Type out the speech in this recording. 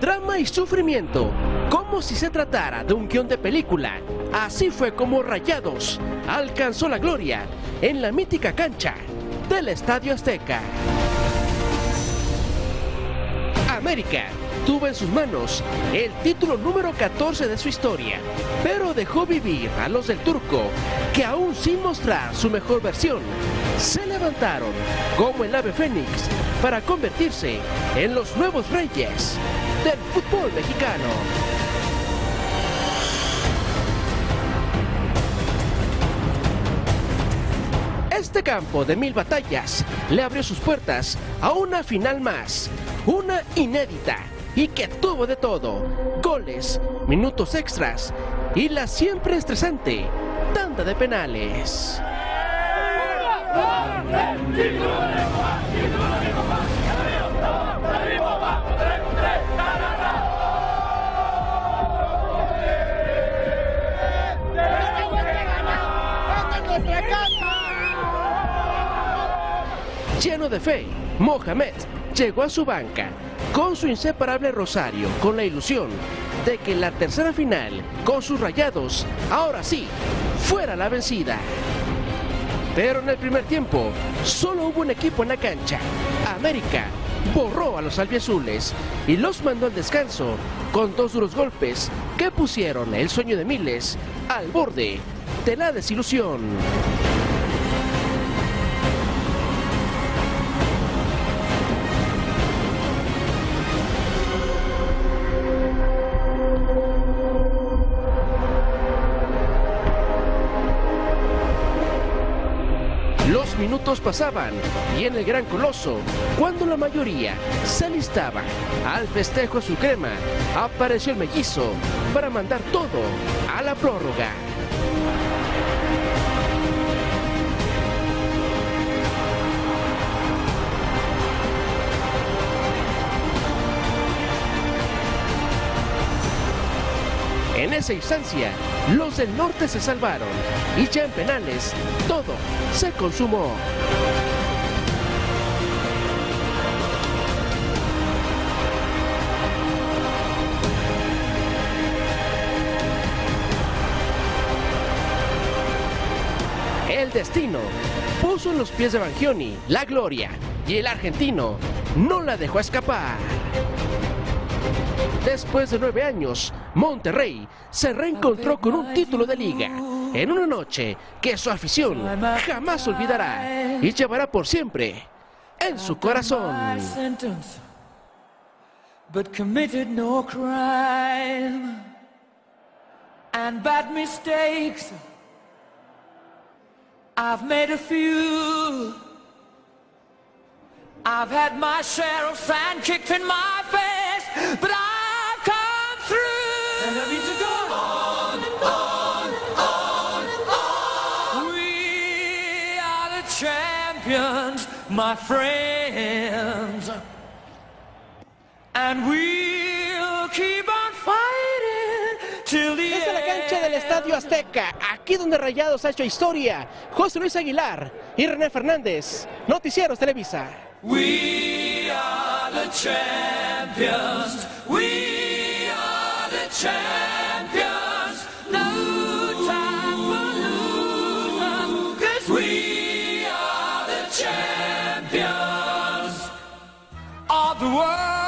drama y sufrimiento, como si se tratara de un guión de película. Así fue como Rayados alcanzó la gloria en la mítica cancha del Estadio Azteca. América tuvo en sus manos el título número 14 de su historia, pero dejó vivir a los del Turco, que aún sin mostrar su mejor versión, se levantaron como el ave fénix para convertirse en los nuevos reyes del fútbol mexicano. Este campo de 1000 batallas le abrió sus puertas a una final más, una inédita y que tuvo de todo: goles, minutos extras y la siempre estresante tanda de penales. Lleno de fe, Mohamed llegó a su banca con su inseparable rosario, con la ilusión de que la tercera final con sus Rayados ahora sí fuera la vencida. Pero en el primer tiempo solo hubo un equipo en la cancha. América borró a los albiazules y los mandó al descanso con 2 duros golpes que pusieron el sueño de miles al borde de la desilusión. Los minutos pasaban y en el Gran Coloso, cuando la mayoría se alistaba al festejo azul crema, apareció el mellizo para mandar todo a la prórroga. En esa instancia, los del norte se salvaron y ya en penales todo se consumó. El destino puso en los pies de Bangioni la gloria y el argentino no la dejó escapar. Después de 9 años, Monterrey se reencontró con un título de liga en una noche que su afición jamás olvidará y llevará por siempre en su corazón. But committed no crime and bad mistakes. I've made a few. I've had my share of sand kicked in my face, but I've come through. And I need to go on, on, on, on. We are the champions, my friends, and we'll keep on fighting till the Desde la cancha del Estadio Azteca, aquí donde Rayados ha hecho historia, José Luis Aguilar y René Fernández, Noticieros Televisa. We are the champions. We are the champions. No time for losers, 'cause we are the champions of the world.